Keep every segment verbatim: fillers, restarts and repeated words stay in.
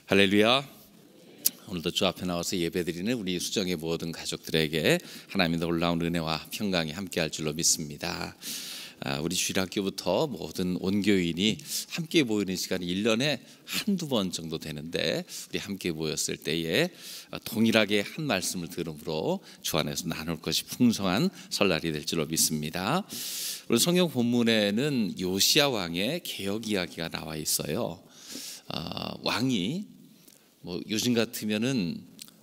할렐루야. 오늘도 주 앞에 나와서 예배드리는 우리 수정의 모든 가족들에게 하나님의 놀라운 은혜와 평강이 함께할 줄로 믿습니다. 우리 주일학교부터 모든 온교인이 함께 모이는 시간이 일 년에 한두 번 정도 되는데, 우리 함께 모였을 때에 동일하게 한 말씀을 들음으로 주 안에서 나눌 것이 풍성한 설날이 될 줄로 믿습니다. 오늘 성경 본문에는 요시야 왕의 개혁 이야기가 나와 있어요. 어, 왕이 뭐 요즘 같으면은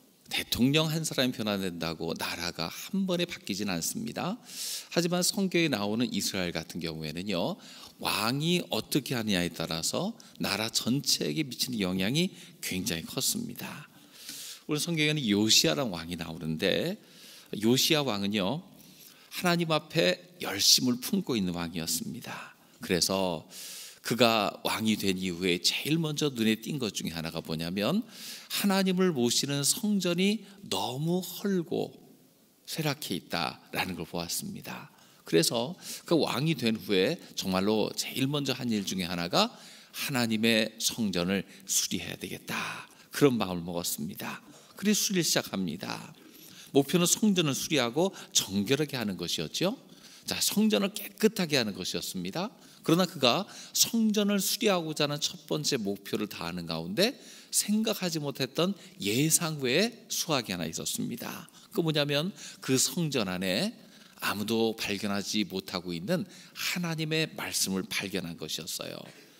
대통령 한 사람이 변화된다고 나라가 한 번에 바뀌진 않습니다. 하지만 성경에 나오는 이스라엘 같은 경우에는요, 왕이 어떻게 하느냐에 따라서 나라 전체에게 미치는 영향이 굉장히 컸습니다. 오늘 성경에는 요시야라는 왕이 나오는데, 요시야 왕은요 하나님 앞에 열심을 품고 있는 왕이었습니다. 그래서 그가 왕이 된 이후에 제일 먼저 눈에 띈 것 중에 하나가 뭐냐면, 하나님을 모시는 성전이 너무 헐고 쇠락해 있다라는 걸 보았습니다. 그래서 그 왕이 된 후에 정말로 제일 먼저 한 일 중에 하나가 하나님의 성전을 수리해야 되겠다, 그런 마음을 먹었습니다. 그래서 수리를 시작합니다. 목표는 성전을 수리하고 정결하게 하는 것이었죠. 자, 성전을 깨끗하게 하는 것이었습니다. 그러나 그가 성전을 수리하고자 하는 첫 번째 목표를 다하는 가운데 생각하지 못했던 예상 외의 수확이 하나 있었습니다. 그 뭐냐면, 그 성전 안에 아무도 발견하지 못하고 있는 하나님의 말씀을 발견한 것이었어요.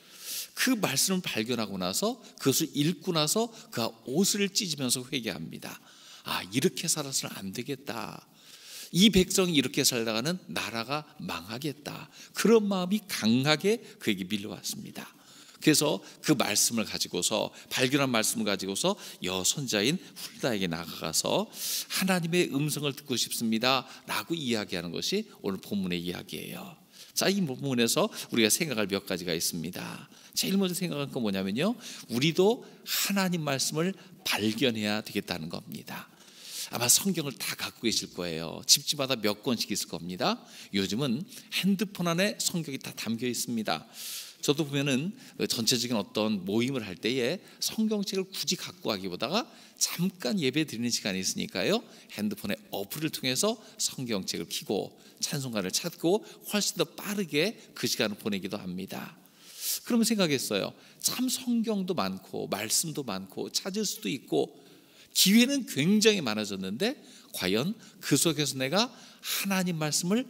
그 말씀을 발견하고 나서 그것을 읽고 나서 그가 옷을 찢으면서 회개합니다. 아, 이렇게 살아서는 안 되겠다. 이 백성이 이렇게 살다가는 나라가 망하겠다. 그런 마음이 강하게 그에게 밀려왔습니다. 그래서 그 말씀을 가지고서, 발견한 말씀을 가지고서 여선자인 훌다에게 나아가서 하나님의 음성을 듣고 싶습니다 라고 이야기하는 것이 오늘 본문의 이야기예요. 자, 이 본문에서 우리가 생각할 몇 가지가 있습니다. 제일 먼저 생각할 건 뭐냐면요, 우리도 하나님 말씀을 발견해야 되겠다는 겁니다. 아마 성경을 다 갖고 계실 거예요. 집집마다 몇 권씩 있을 겁니다. 요즘은 핸드폰 안에 성경이 다 담겨 있습니다. 저도 보면은 전체적인 어떤 모임을 할 때에 성경책을 굳이 갖고 가기보다가 잠깐 예배 드리는 시간이 있으니까요, 핸드폰의 어플을 통해서 성경책을 켜고 찬송가를 찾고 훨씬 더 빠르게 그 시간을 보내기도 합니다. 그러면 생각했어요. 참 성경도 많고 말씀도 많고 찾을 수도 있고 기회는 굉장히 많아졌는데, 과연 그 속에서 내가 하나님 말씀을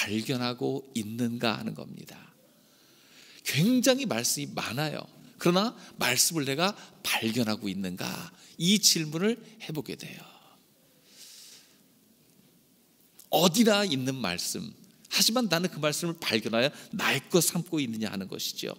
발견하고 있는가 하는 겁니다. 굉장히 말씀이 많아요. 그러나 말씀을 내가 발견하고 있는가, 이 질문을 해보게 돼요. 어디나 있는 말씀, 하지만 나는 그 말씀을 발견하여 나의 것 삼고 있느냐 하는 것이죠.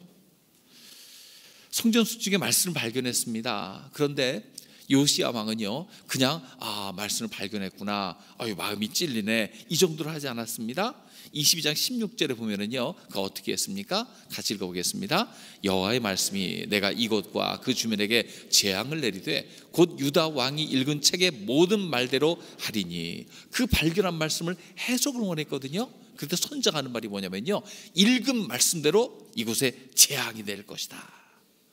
성전 수직의 말씀을 발견했습니다. 그런데 요시야 왕은요, 그냥 아 말씀을 발견했구나, 아유 마음이 찔리네, 이 정도로 하지 않았습니다. 이십이 장 십육 절에 보면은요, 그가 어떻게 했습니까? 같이 읽어보겠습니다. 여호와의 말씀이 내가 이곳과 그 주민에게 재앙을 내리되 곧 유다 왕이 읽은 책의 모든 말대로 하리니, 그 발견한 말씀을 해석을 원했거든요. 그때 선정하는 말이 뭐냐면요, 읽은 말씀대로 이곳에 재앙이 내릴 것이다.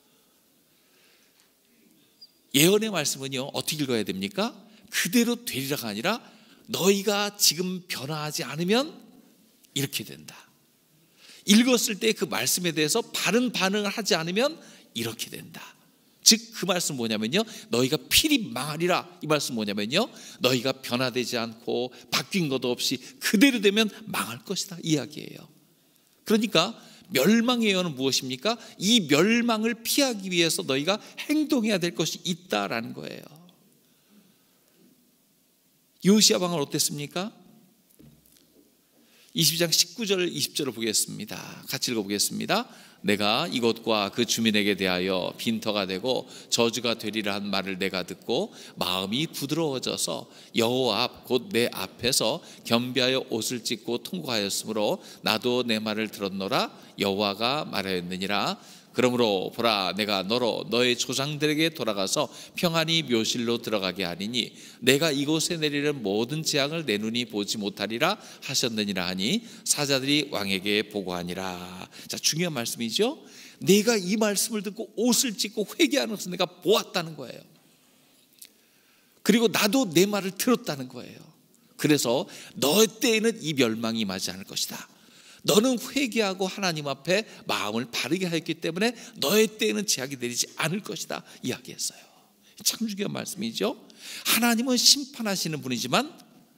예언의 말씀은요, 어떻게 읽어야 됩니까? 그대로 되리라가 아니라 너희가 지금 변화하지 않으면 이렇게 된다. 읽었을 때 그 말씀에 대해서 바른 반응을 하지 않으면 이렇게 된다. 즉 그 말씀 뭐냐면요, 너희가 필히 망하리라. 이 말씀 뭐냐면요, 너희가 변화되지 않고 바뀐 것도 없이 그대로 되면 망할 것이다, 이야기예요. 그러니까 멸망의 예언은 무엇입니까? 이 멸망을 피하기 위해서 너희가 행동해야 될 것이 있다라는 거예요. 요시야 왕은 어땠습니까? 이십이 장 십구 절 이십 절을 보겠습니다. 같이 읽어보겠습니다. 내가 이곳과 그 주민에게 대하여 빈터가 되고 저주가 되리라 한 말을 내가 듣고 마음이 부드러워져서 여호와 앞 곧 내 앞에서 겸비하여 옷을 찢고 통곡하였으므로 나도 내 말을 들었노라. 여호와가 말하였느니라. 그러므로 보라, 내가 너로 너의 조상들에게 돌아가서 평안히 묘실로 들어가게 하리니 내가 이곳에 내리는 모든 재앙을 내 눈이 보지 못하리라 하셨느니라 하니 사자들이 왕에게 보고하니라. 자, 중요한 말씀이죠. 내가 이 말씀을 듣고 옷을 찢고 회개하는 것을 내가 보았다는 거예요. 그리고 나도 내 말을 들었다는 거예요. 그래서 너 때에는 이 멸망이 임하지 않을 것이다. 너는 회개하고 하나님 앞에 마음을 바르게 하였기 때문에 너의 때에는 제약이 내리지 않을 것이다 이야기했어요. 참 중요한 말씀이죠. 하나님은 심판하시는 분이지만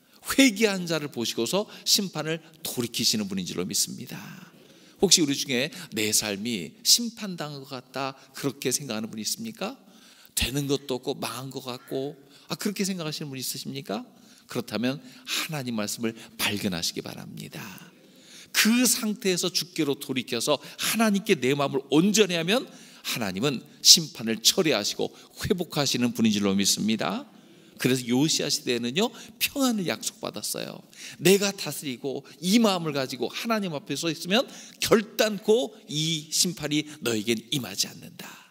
회개한 자를 보시고서 심판을 돌이키시는 분인 줄로 믿습니다. 혹시 우리 중에 내 삶이 심판당한 것 같다 그렇게 생각하는 분이 있습니까? 되는 것도 없고 망한 것 같고 아 그렇게 생각하시는 분 있으십니까? 그렇다면 하나님 말씀을 발견하시기 바랍니다. 그 상태에서 주께로 돌이켜서 하나님께 내 마음을 온전히 하면 하나님은 심판을 처리하시고 회복하시는 분인 줄로 믿습니다. 그래서 요시야 시대에는요 평안을 약속받았어요. 내가 다스리고 이 마음을 가지고 하나님 앞에 서 있으면 결단코 이 심판이 너에겐 임하지 않는다.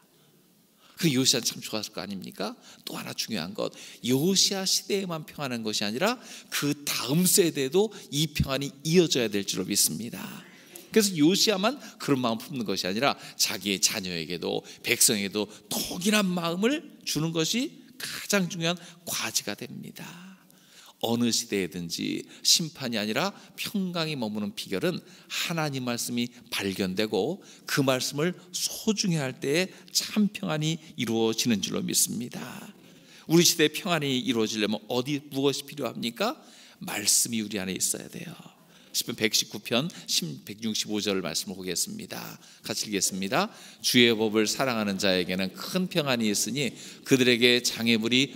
그 요시야 참 좋았을 거 아닙니까? 또 하나 중요한 것, 요시야 시대에만 평안한 것이 아니라 그 다음 세대에도 이 평안이 이어져야 될 줄로 믿습니다. 그래서 요시야만 그런 마음 품는 것이 아니라 자기의 자녀에게도 백성에게도 통일한 마음을 주는 것이 가장 중요한 과제가 됩니다. 어느 시대에든지 심판이 아니라 평강이 머무는 비결은 하나님 말씀이 발견되고 그 말씀을 소중히 할 때에 참 평안이 이루어지는 줄로 믿습니다. 우리 시대의 평안이 이루어지려면 어디 무엇이 필요합니까? 말씀이 우리 안에 있어야 돼요. 시편 백십구 편 백육십오 절 말씀을 보겠습니다. 같이 읽겠습니다. 주의 법을 사랑하는 자에게는 큰 평안이 있으니 그들에게 장애물이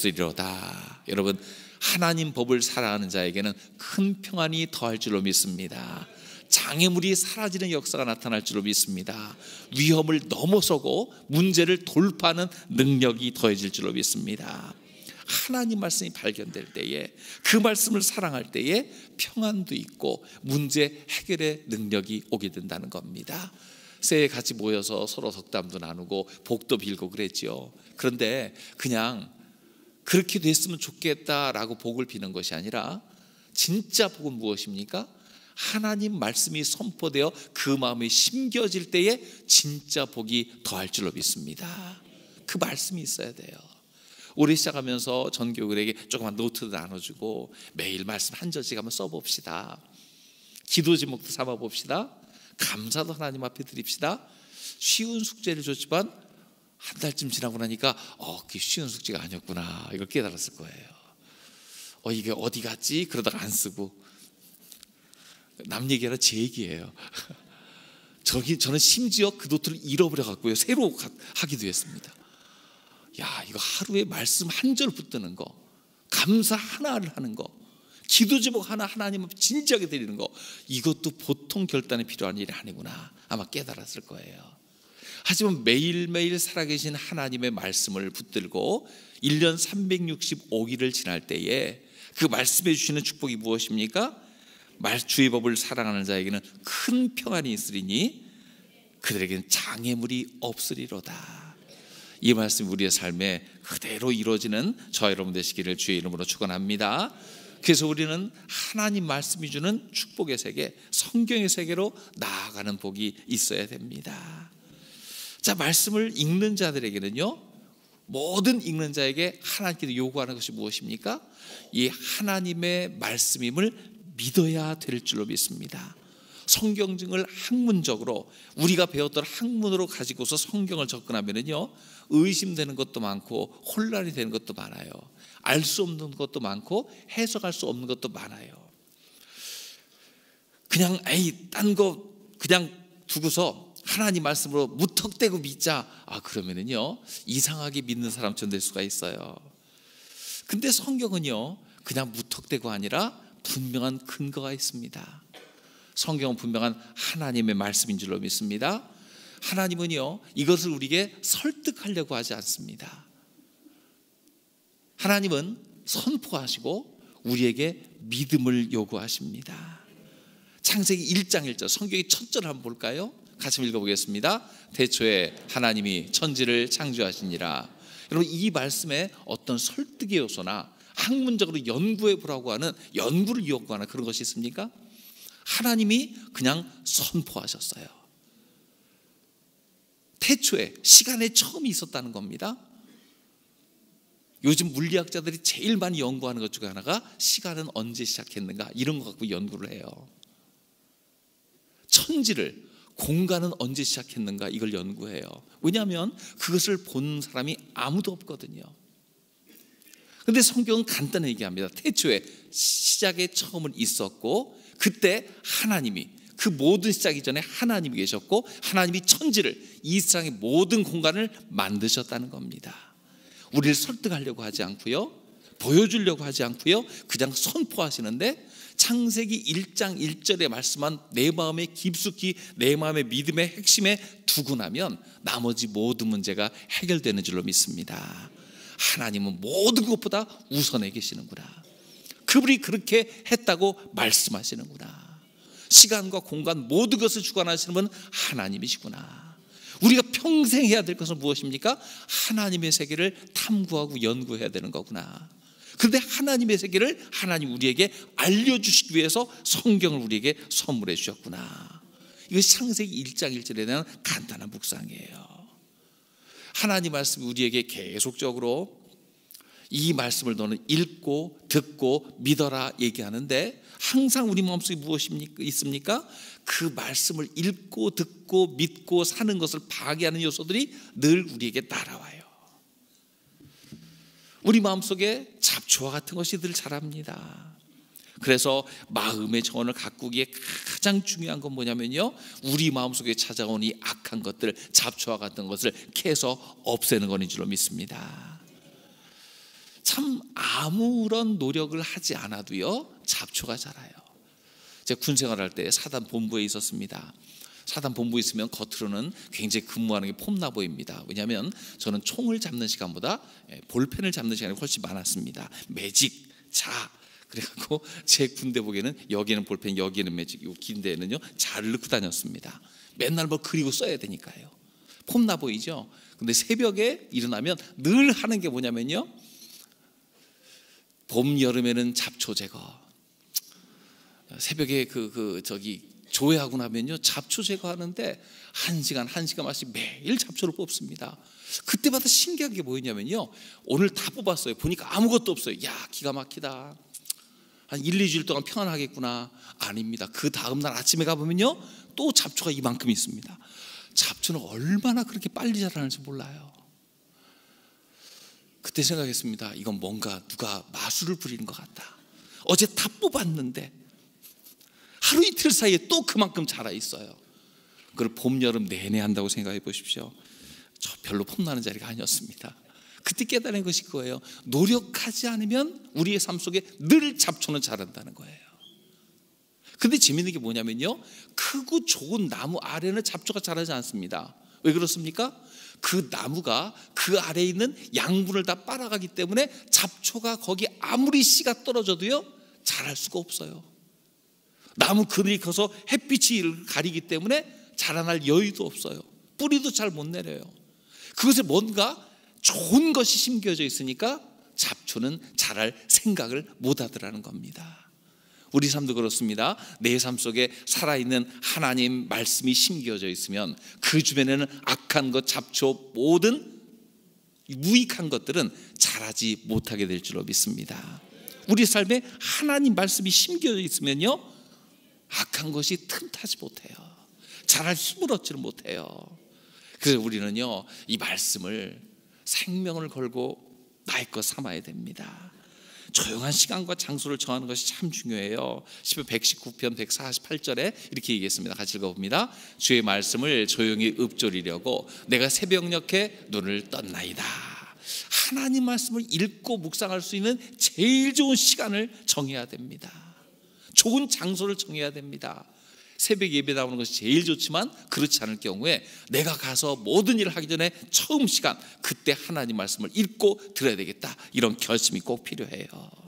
없으리로다. 여러분, 하나님 법을 사랑하는 자에게는 큰 평안이 더할 줄로 믿습니다. 장애물이 사라지는 역사가 나타날 줄로 믿습니다. 위험을 넘어서고 문제를 돌파하는 능력이 더해질 줄로 믿습니다. 하나님 말씀이 발견될 때에 그 말씀을 사랑할 때에 평안도 있고 문제 해결의 능력이 오게 된다는 겁니다. 새해 같이 모여서 서로 덕담도 나누고 복도 빌고 그랬죠. 그런데 그냥 그렇게 됐으면 좋겠다라고 복을 비는 것이 아니라 진짜 복은 무엇입니까? 하나님 말씀이 선포되어 그 마음이 심겨질 때에 진짜 복이 더할 줄로 믿습니다. 그 말씀이 있어야 돼요. 올해 시작하면서 전교들에게 조그만 노트도 나눠주고 매일 말씀 한 절씩 한번 써봅시다. 기도 제목도 삼아봅시다. 감사도 하나님 앞에 드립시다. 쉬운 숙제를 줬지만 한 달쯤 지나고 나니까 어, 그게 쉬운 숙제가 아니었구나 이걸 깨달았을 거예요. 어, 이게 어디 갔지? 그러다가 안 쓰고. 남 얘기 아니라 제 얘기예요. 저기, 저는 심지어 그 노트를 잃어버려 갖고요 새로 하기도 했습니다. 야, 이거 하루에 말씀 한 절 붙드는 거, 감사 하나를 하는 거, 기도 제목 하나 하나님 앞에 진지하게 드리는 거, 이것도 보통 결단이 필요한 일이 아니구나 아마 깨달았을 거예요. 하지만 매일매일 살아계신 하나님의 말씀을 붙들고 일 년 삼백육십오 일을 지날 때에 그 말씀해 주시는 축복이 무엇입니까? 주의 법을 사랑하는 자에게는 큰 평안이 있으리니 그들에게는 장애물이 없으리로다. 이 말씀이 우리의 삶에 그대로 이루어지는 저와 여러분 되시기를 주의 이름으로 축원합니다. 그래서 우리는 하나님 말씀이 주는 축복의 세계, 성경의 세계로 나아가는 복이 있어야 됩니다. 자, 말씀을 읽는 자들에게는요 모든 읽는 자에게 하나님께서 요구하는 것이 무엇입니까? 이 하나님의 말씀임을 믿어야 될 줄로 믿습니다. 성경증을 학문적으로 우리가 배웠던 학문으로 가지고서 성경을 접근하면은요 의심되는 것도 많고 혼란이 되는 것도 많아요. 알 수 없는 것도 많고 해석할 수 없는 것도 많아요. 그냥 에이 딴 거 그냥 두고서 하나님 말씀으로 무턱대고 믿자. 아 그러면은요 이상하게 믿는 사람처럼 될 수가 있어요. 근데 성경은요 그냥 무턱대고 아니라 분명한 근거가 있습니다. 성경은 분명한 하나님의 말씀인 줄로 믿습니다. 하나님은요 이것을 우리에게 설득하려고 하지 않습니다. 하나님은 선포하시고 우리에게 믿음을 요구하십니다. 창세기 일 장 일 절 성경의 첫 절을 한번 볼까요? 같이 읽어보겠습니다. 태초에 하나님이 천지를 창조하시니라. 여러분 이 말씀에 어떤 설득의 요소나 학문적으로 연구해 보라고 하는 연구를 요구하는 그런 것이 있습니까? 하나님이 그냥 선포하셨어요. 태초에 시간에 처음이 있었다는 겁니다. 요즘 물리학자들이 제일 많이 연구하는 것 중에 하나가 시간은 언제 시작했는가 이런 거 갖고 연구를 해요. 천지를, 공간은 언제 시작했는가 이걸 연구해요. 왜냐하면 그것을 본 사람이 아무도 없거든요. 그런데 성경은 간단히 얘기합니다. 태초에 시작의 처음은 있었고 그때 하나님이, 그 모든 시작이 전에 하나님이 계셨고 하나님이 천지를, 이 세상의 모든 공간을 만드셨다는 겁니다. 우리를 설득하려고 하지 않고요, 보여주려고 하지 않고요, 그냥 선포하시는데 창세기 일 장 일 절에 말씀한 내 마음에 깊숙이 내 마음의 믿음의 핵심에 두고 나면 나머지 모든 문제가 해결되는 줄로 믿습니다. 하나님은 모든 것보다 우선에 계시는구나. 그분이 그렇게 했다고 말씀하시는구나. 시간과 공간 모든 것을 주관하시는 분은 하나님이시구나. 우리가 평생 해야 될 것은 무엇입니까? 하나님의 세계를 탐구하고 연구해야 되는 거구나. 그런데 하나님의 세계를 하나님 우리에게 알려주시기 위해서 성경을 우리에게 선물해 주셨구나. 이것이 창세기 일 장 일 절에 대한 간단한 묵상이에요. 하나님 말씀이 우리에게 계속적으로 이 말씀을 너는 읽고 듣고 믿어라 얘기하는데 항상 우리 마음속에 무엇이 있습니까? 그 말씀을 읽고 듣고 믿고 사는 것을 파괴하는 요소들이 늘 우리에게 따라와요. 우리 마음속에 잡초와 같은 것이 늘 자랍니다. 그래서 마음의 정원을 가꾸기에 가장 중요한 건 뭐냐면요, 우리 마음속에 찾아온 이 악한 것들, 잡초와 같은 것을 캐서 없애는 것인 줄로 믿습니다. 참 아무런 노력을 하지 않아도요 잡초가 자라요. 제가 군 생활할 때 사단 본부에 있었습니다. 사단 본부에 있으면 겉으로는 굉장히 근무하는 게 폼나 보입니다. 왜냐하면 저는 총을 잡는 시간보다 볼펜을 잡는 시간이 훨씬 많았습니다. 매직, 자, 그래갖고 제 군대복에는 여기는 볼펜, 여기는 매직, 요 긴 데에는요 자를 넣고 다녔습니다. 맨날 뭐 그리고 써야 되니까요. 폼나 보이죠? 근데 새벽에 일어나면 늘 하는 게 뭐냐면요, 봄, 여름에는 잡초 제거. 새벽에 그, 그, 저기, 조회하고 나면요, 잡초 제거하는데 한 시간, 한 시간씩 매일 잡초를 뽑습니다. 그때마다 신기한 게 뭐였냐면요, 오늘 다 뽑았어요. 보니까 아무것도 없어요. 야, 기가 막히다. 한 일, 이 주일 동안 평안하겠구나. 아닙니다. 그 다음날 아침에 가보면요, 또 잡초가 이만큼 있습니다. 잡초는 얼마나 그렇게 빨리 자라는지 몰라요. 그때 생각했습니다. 이건 뭔가 누가 마술을 부리는 것 같다. 어제 다 뽑았는데 하루 이틀 사이에 또 그만큼 자라 있어요. 그걸 봄, 여름 내내 한다고 생각해 보십시오. 저 별로 폼나는 자리가 아니었습니다. 그때 깨달은 것이 그거예요. 노력하지 않으면 우리의 삶 속에 늘 잡초는 자란다는 거예요. 근데 재밌는 게 뭐냐면요, 크고 좋은 나무 아래는 잡초가 자라지 않습니다. 왜 그렇습니까? 그 나무가 그 아래에 있는 양분을 다 빨아가기 때문에 잡초가 거기 아무리 씨가 떨어져도요 자랄 수가 없어요. 나무 그늘이 커서 햇빛이 이를 가리기 때문에 자라날 여유도 없어요. 뿌리도 잘 못 내려요. 그것에 뭔가 좋은 것이 심겨져 있으니까 잡초는 자랄 생각을 못 하더라는 겁니다. 우리 삶도 그렇습니다. 내 삶 속에 살아있는 하나님 말씀이 심겨져 있으면 그 주변에는 악한 것, 잡초, 모든 무익한 것들은 자라지 못하게 될 줄로 믿습니다. 우리 삶에 하나님 말씀이 심겨져 있으면요 악한 것이 틈타지 못해요. 자랄 힘을 얻지를 못해요. 그래서 우리는요 이 말씀을 생명을 걸고 나의 것 삼아야 됩니다. 조용한 시간과 장소를 정하는 것이 참 중요해요. 시편 백십구 편 백사십팔 절에 이렇게 얘기했습니다. 같이 읽어봅니다. 주의 말씀을 조용히 읊조리려고 내가 새벽녘에 눈을 떴나이다. 하나님 말씀을 읽고 묵상할 수 있는 제일 좋은 시간을 정해야 됩니다. 좋은 장소를 정해야 됩니다. 새벽 예배 나오는 것이 제일 좋지만 그렇지 않을 경우에 내가 가서 모든 일을 하기 전에 처음 시간, 그때 하나님 말씀을 읽고 들어야 되겠다, 이런 결심이 꼭 필요해요.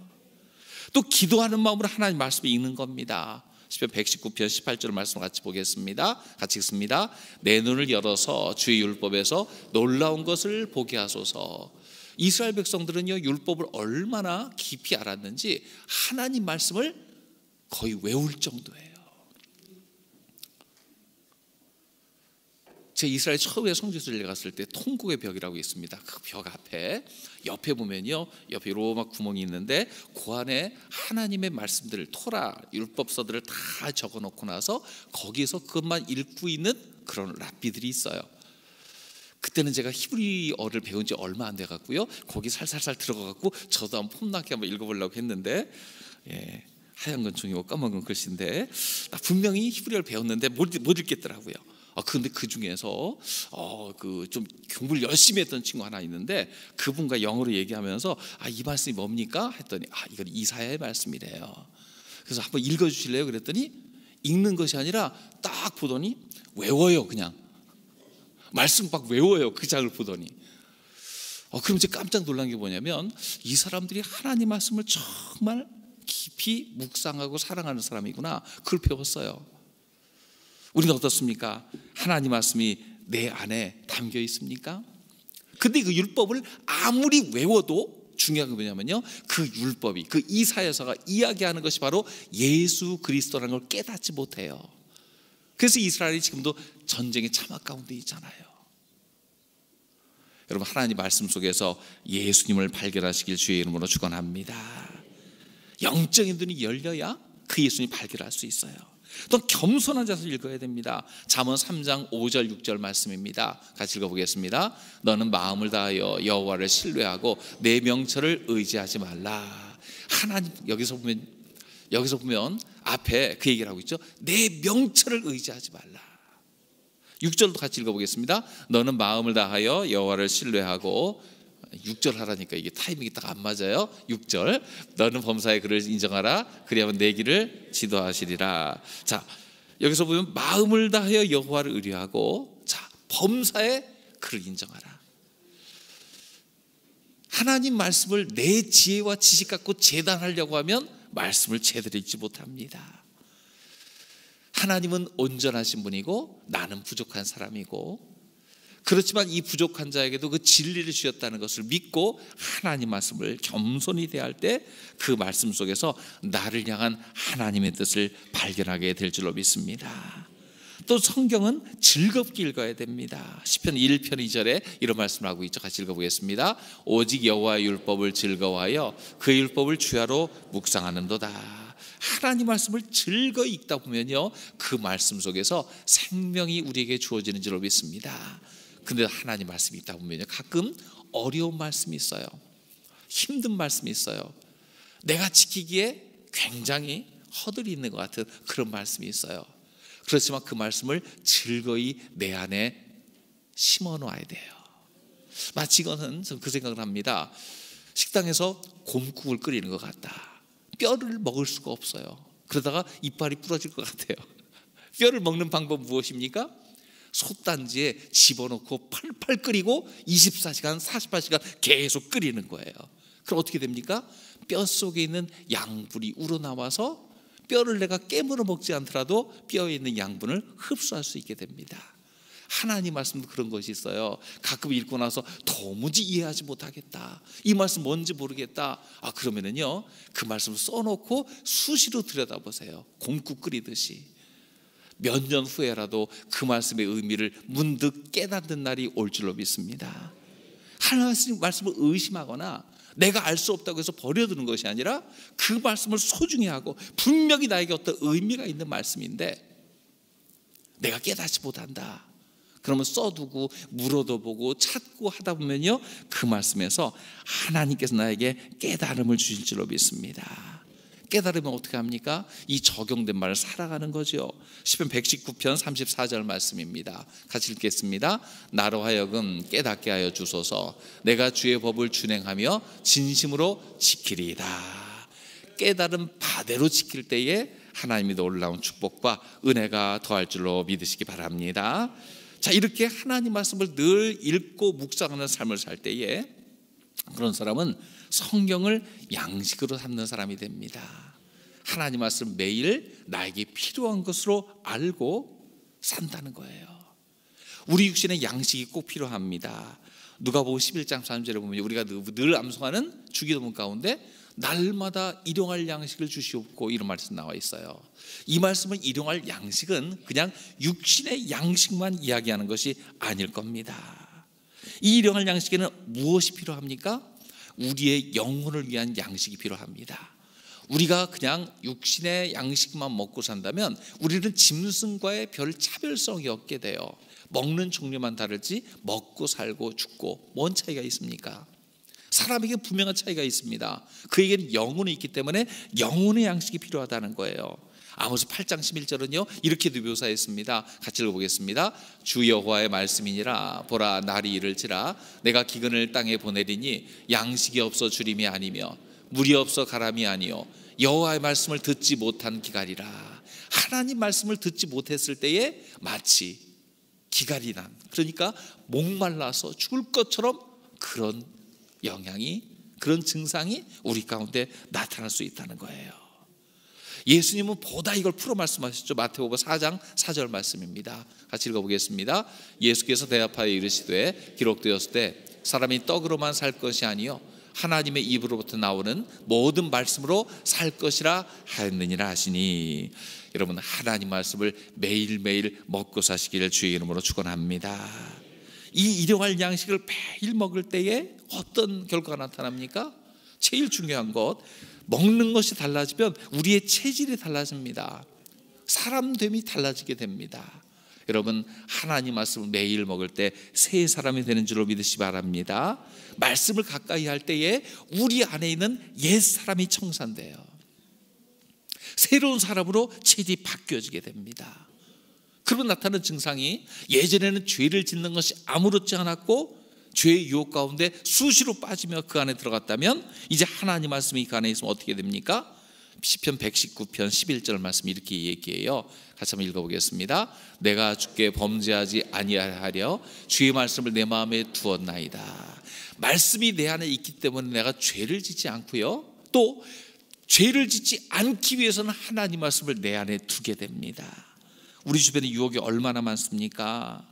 또 기도하는 마음으로 하나님 말씀을 읽는 겁니다. 시편 백십구 편 십팔 절 말씀 같이 보겠습니다. 같이 읽습니다. 내 눈을 열어서 주의 율법에서 놀라운 것을 보게 하소서. 이스라엘 백성들은요 율법을 얼마나 깊이 알았는지 하나님 말씀을 거의 외울 정도예요. 제가 이스라엘 처음에 성지순례 갔을 때 통곡의 벽이라고 있습니다. 그 벽 앞에 옆에 보면요, 옆에 요로막 구멍이 있는데 그 안에 하나님의 말씀들을, 토라 율법서들을 다 적어놓고 나서 거기서 그것만 읽고 있는 그런 랍비들이 있어요. 그때는 제가 히브리어를 배운 지 얼마 안 돼 갖고요, 거기 살살살 들어가 갖고 저도 한번 폼나게 한번 읽어보려고 했는데, 예, 하얀 건 종이고 까만 건 글씨인데 나 분명히 히브리어를 배웠는데 못, 못 읽겠더라고요. 아, 근데 그 중에서 어, 그 좀 공부를 열심히 했던 친구 하나 있는데 그분과 영어로 얘기하면서 아, 이 말씀이 뭡니까? 했더니 아, 이건 이사야의 말씀이래요. 그래서 한번 읽어주실래요? 그랬더니 읽는 것이 아니라 딱 보더니 외워요. 그냥 말씀 막 외워요. 그 장을 보더니. 어, 그럼 이제 깜짝 놀란 게 뭐냐면 이 사람들이 하나님 말씀을 정말 깊이 묵상하고 사랑하는 사람이구나, 그걸 배웠어요. 우리는 어떻습니까? 하나님 말씀이 내 안에 담겨 있습니까? 근데 그 율법을 아무리 외워도 중요한 게 뭐냐면요, 그 율법이, 그 이사야서가 이야기하는 것이 바로 예수 그리스도라는 걸 깨닫지 못해요. 그래서 이스라엘이 지금도 전쟁의 참악 가운데 있잖아요. 여러분, 하나님 말씀 속에서 예수님을 발견하시길 주의 이름으로 축원합니다. 영적인 눈이 열려야 그 예수님 발견할 수 있어요. 또 겸손한 자세로 읽어야 됩니다. 잠언 삼 장 오 절 육 절 말씀입니다. 같이 읽어보겠습니다. 너는 마음을 다하여 여호와를 신뢰하고 내 명철을 의지하지 말라. 하나님, 여기서 보면 여기서 보면 앞에 그 얘기를 하고 있죠. 내 명철을 의지하지 말라. 육 절도 같이 읽어보겠습니다. 너는 마음을 다하여 여호와를 신뢰하고, 육 절 하라니까 이게 타이밍이 딱 안 맞아요. 육 절, 너는 범사의 그를 인정하라. 그리하면 내 길을 지도하시리라. 자, 여기서 보면 마음을 다하여 여호와를 의뢰하고, 자, 범사의 그를 인정하라. 하나님 말씀을 내 지혜와 지식 갖고 재단하려고 하면 말씀을 제대로 읽지 못합니다. 하나님은 온전하신 분이고 나는 부족한 사람이고, 그렇지만 이 부족한 자에게도 그 진리를 주셨다는 것을 믿고 하나님 말씀을 겸손히 대할 때 그 말씀 속에서 나를 향한 하나님의 뜻을 발견하게 될 줄로 믿습니다. 또 성경은 즐겁게 읽어야 됩니다. 시편 일 편 이 절에 이런 말씀을 하고 있죠. 같이 읽어보겠습니다. 오직 여호와의 율법을 즐거워하여 그 율법을 주야로 묵상하는도다. 하나님 말씀을 즐거이 읽다 보면요, 그 말씀 속에서 생명이 우리에게 주어지는 줄로 믿습니다. 근데 하나님 말씀이 있다 보면요, 가끔 어려운 말씀이 있어요. 힘든 말씀이 있어요. 내가 지키기에 굉장히 허들이 있는 것 같은 그런 말씀이 있어요. 그렇지만 그 말씀을 즐거이 내 안에 심어 놓아야 돼요. 마치 이거는 전 그 생각을 합니다. 식당에서 곰국을 끓이는 것 같다. 뼈를 먹을 수가 없어요. 그러다가 이빨이 부러질 것 같아요. 뼈를 먹는 방법은 무엇입니까? 솥단지에 집어넣고 팔팔 끓이고 이십사 시간 사십팔 시간 계속 끓이는 거예요. 그럼 어떻게 됩니까? 뼈 속에 있는 양분이 우러나와서 뼈를 내가 깨물어 먹지 않더라도 뼈에 있는 양분을 흡수할 수 있게 됩니다. 하나님 말씀도 그런 것이 있어요. 가끔 읽고 나서 도무지 이해하지 못하겠다, 이 말씀 뭔지 모르겠다. 아, 그러면은요, 그 말씀을 써놓고 수시로 들여다보세요. 곰국 끓이듯이. 몇 년 후에라도 그 말씀의 의미를 문득 깨닫는 날이 올 줄로 믿습니다. 하나님 말씀을 의심하거나 내가 알 수 없다고 해서 버려두는 것이 아니라 그 말씀을 소중히 하고, 분명히 나에게 어떤 의미가 있는 말씀인데 내가 깨닫지 못한다. 그러면 써두고 물어도 보고 찾고 하다 보면요, 그 말씀에서 하나님께서 나에게 깨달음을 주실 줄로 믿습니다. 깨달으면 어떻게 합니까? 이 적용된 말을 살아가는 거죠. 시편 백십구 편 삼십사 절 말씀입니다. 같이 읽겠습니다. 나로 하여금 깨닫게 하여 주소서. 내가 주의 법을 준행하며 진심으로 지키리이다. 깨달은 바대로 지킬 때에 하나님이 놀라운 축복과 은혜가 더할 줄로 믿으시기 바랍니다. 자, 이렇게 하나님 말씀을 늘 읽고 묵상하는 삶을 살 때에 그런 사람은 성경을 양식으로 삼는 사람이 됩니다. 하나님 말씀 매일 나에게 필요한 것으로 알고 산다는 거예요. 우리 육신에 양식이 꼭 필요합니다. 누가복음 십일 장 삼 절에 보면 우리가 늘 암송하는 주기도문 가운데 날마다 일용할 양식을 주시옵고 이런 말씀 나와 있어요. 이 말씀은 일용할 양식은 그냥 육신의 양식만 이야기하는 것이 아닐 겁니다. 이 일용할 양식에는 무엇이 필요합니까? 우리의 영혼을 위한 양식이 필요합니다. 우리가 그냥 육신의 양식만 먹고 산다면 우리는 짐승과의 별 차별성이 없게 돼요. 먹는 종류만 다르지 먹고 살고 죽고 뭔 차이가 있습니까? 사람에게 분명한 차이가 있습니다. 그에게는 영혼이 있기 때문에 영혼의 양식이 필요하다는 거예요. 아모스 팔 장 십일 절은요 이렇게도 묘사했습니다. 같이 읽어보겠습니다. 주 여호와의 말씀이니라. 보라, 날이 이를지라. 내가 기근을 땅에 보내리니 양식이 없어 주림이 아니며 물이 없어 가람이 아니요 여호와의 말씀을 듣지 못한 기갈이라. 하나님 말씀을 듣지 못했을 때에 마치 기갈이 난, 그러니까 목말라서 죽을 것처럼 그런 영향이, 그런 증상이 우리 가운데 나타날 수 있다는 거예요. 예수님은 보다 이걸 풀어 말씀하셨죠. 마태복음 사 장 사 절 말씀입니다. 같이 읽어보겠습니다. 예수께서 대답하여 이르시되 기록되었을 때 사람이 떡으로만 살 것이 아니요 하나님의 입으로부터 나오는 모든 말씀으로 살 것이라 하였느니라 하시니. 여러분, 하나님 말씀을 매일매일 먹고 사시기를 주의 이름으로 축원합니다. 이 일용할 양식을 매일 먹을 때에 어떤 결과가 나타납니까? 제일 중요한 것, 먹는 것이 달라지면 우리의 체질이 달라집니다. 사람됨이 달라지게 됩니다. 여러분, 하나님 말씀을 매일 먹을 때 새 사람이 되는 줄로 믿으시기 바랍니다. 말씀을 가까이 할 때에 우리 안에 있는 옛 사람이 청산돼요. 새로운 사람으로 체질이 바뀌어지게 됩니다. 그러면 나타나는 증상이, 예전에는 죄를 짓는 것이 아무렇지 않았고 죄의 유혹 가운데 수시로 빠지며 그 안에 들어갔다면 이제 하나님 말씀이 그 안에 있으면 어떻게 됩니까? 시편 백십구 편 십일 절 말씀 이렇게 얘기해요. 같이 한번 읽어보겠습니다. 내가 주께 범죄하지 아니하려 주의 말씀을 내 마음에 두었나이다. 말씀이 내 안에 있기 때문에 내가 죄를 짓지 않고요, 또 죄를 짓지 않기 위해서는 하나님 말씀을 내 안에 두게 됩니다. 우리 주변에 유혹이 얼마나 많습니까?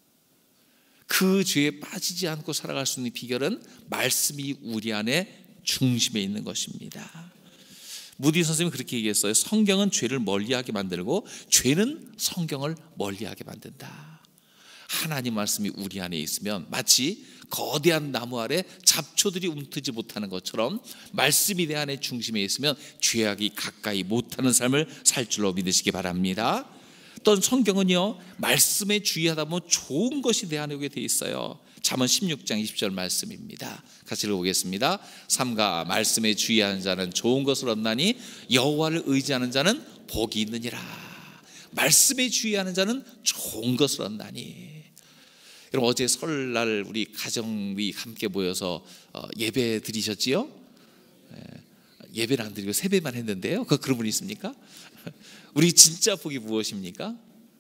그 죄에 빠지지 않고 살아갈 수 있는 비결은 말씀이 우리 안에 중심에 있는 것입니다. 무디 선생님이 그렇게 얘기했어요. 성경은 죄를 멀리하게 만들고 죄는 성경을 멀리하게 만든다. 하나님 말씀이 우리 안에 있으면 마치 거대한 나무 아래 잡초들이 움트지 못하는 것처럼 말씀이 내 안에 중심에 있으면 죄악이 가까이 못하는 삶을 살 줄로 믿으시기 바랍니다. 또 성경은요, 말씀에 주의하다 보면 좋은 것이 내 안에 오게 돼 있어요. 잠언 십육 장 이십 절 말씀입니다. 같이 읽어보겠습니다. 삼가 말씀에 주의하는 자는 좋은 것을 얻나니 여호와를 의지하는 자는 복이 있느니라. 말씀에 주의하는 자는 좋은 것을 얻나니. 여러분, 어제 설날 우리 가정이 함께 모여서 예배 드리셨지요? 예배는 안 드리고 세배만 했는데요, 그 그런 분이 있습니까? 우리 진짜 복이 무엇입니까?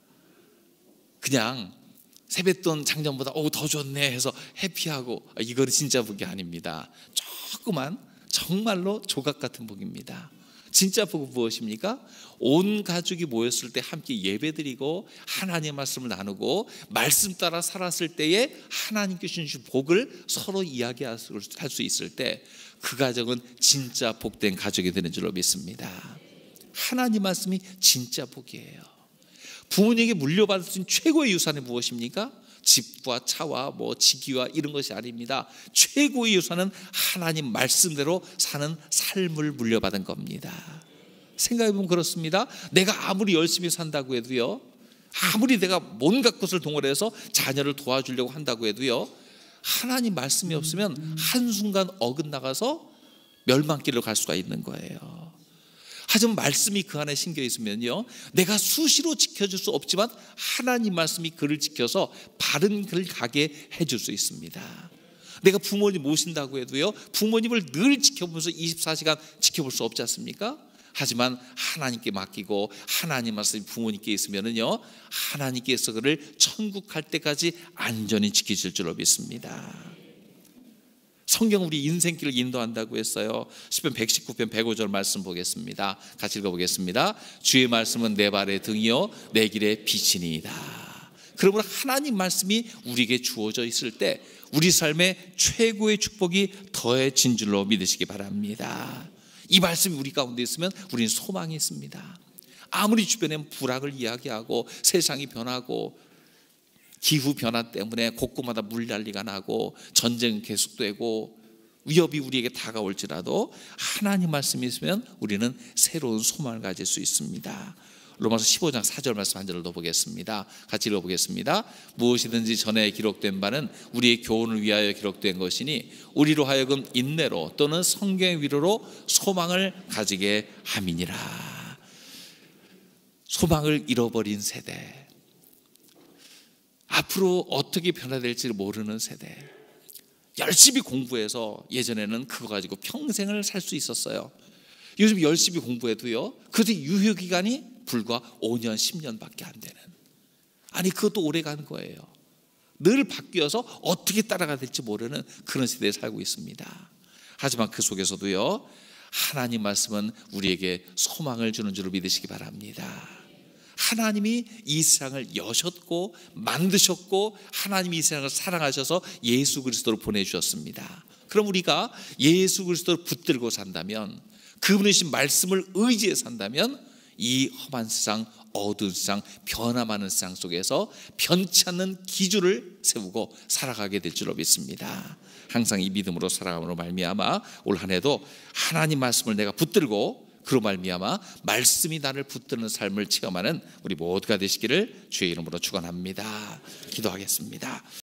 그냥 세뱃돈 작년보다 오, 더 좋네 해서 해피하고, 이거는 진짜 복이 아닙니다. 조그만, 정말로 조각 같은 복입니다. 진짜 복은 무엇입니까? 온 가족이 모였을 때 함께 예배드리고 하나님의 말씀을 나누고 말씀 따라 살았을 때에 하나님께 주신 복을 서로 이야기할 수 있을 때 그 가정은 진짜 복된 가족이 되는 줄로 믿습니다. 하나님 말씀이 진짜 복이에요. 부모님에게 물려받을 수 있는 최고의 유산이 무엇입니까? 집과 차와 뭐 직위와 이런 것이 아닙니다. 최고의 유산은 하나님 말씀대로 사는 삶을 물려받은 겁니다. 생각해보면 그렇습니다. 내가 아무리 열심히 산다고 해도요, 아무리 내가 온갖 것을 동원해서 자녀를 도와주려고 한다고 해도요, 하나님 말씀이 없으면 한순간 어긋나가서 멸망길로 갈 수가 있는 거예요. 하지만 말씀이 그 안에 심겨 있으면요, 내가 수시로 지켜줄 수 없지만 하나님 말씀이 그를 지켜서 바른 길 가게 해줄 수 있습니다. 내가 부모님 모신다고 해도요, 부모님을 늘 지켜보면서 이십사 시간 지켜볼 수 없지 않습니까? 하지만 하나님께 맡기고 하나님 말씀이 부모님께 있으면은요, 하나님께서 그를 천국 갈 때까지 안전히 지키실 줄로 믿습니다. 성경 우리 인생길을 인도한다고 했어요. 시편 백십구 편 백오 절 말씀 보겠습니다. 같이 읽어보겠습니다. 주의 말씀은 내 발의 등이요 내 길의 빛이니이다. 그러므로 하나님 말씀이 우리에게 주어져 있을 때 우리 삶에 최고의 축복이 더해진 줄로 믿으시기 바랍니다. 이 말씀이 우리 가운데 있으면 우리는 소망이 있습니다. 아무리 주변에 불악을 이야기하고 세상이 변하고 기후 변화 때문에 곳곳마다 물난리가 나고 전쟁은 계속되고 위협이 우리에게 다가올지라도 하나님 말씀이 있으면 우리는 새로운 소망을 가질 수 있습니다. 로마서 십오 장 사 절 말씀 한 절을 더 보겠습니다. 같이 읽어보겠습니다. 무엇이든지 전에 기록된 바는 우리의 교훈을 위하여 기록된 것이니 우리로 하여금 인내로 또는 성경의 위로로 소망을 가지게 함이니라. 소망을 잃어버린 세대, 앞으로 어떻게 변화될지 모르는 세대, 열심히 공부해서 예전에는 그거 가지고 평생을 살 수 있었어요. 요즘 열심히 공부해도요, 그래도 유효기간이 불과 오 년, 십 년밖에 안 되는, 아니 그것도 오래 간 거예요. 늘 바뀌어서 어떻게 따라가야 될지 모르는 그런 시대에 살고 있습니다. 하지만 그 속에서도요, 하나님 말씀은 우리에게 소망을 주는 줄을 믿으시기 바랍니다. 하나님이 이 세상을 여셨고 만드셨고 하나님이 이 세상을 사랑하셔서 예수 그리스도를 보내주셨습니다. 그럼 우리가 예수 그리스도를 붙들고 산다면, 그분이신 말씀을 의지해 산다면 이 험한 세상, 어두운 세상, 변화많은 세상 속에서 변치 않는 기준을 세우고 살아가게 될 줄로 믿습니다. 항상 이 믿음으로 살아감으로 말미암아 올 한 해도 하나님 말씀을 내가 붙들고 그로 말미암아 말씀이 나를 붙드는 삶을 체험하는 우리 모두가 되시기를 주의 이름으로 축원합니다. 기도하겠습니다.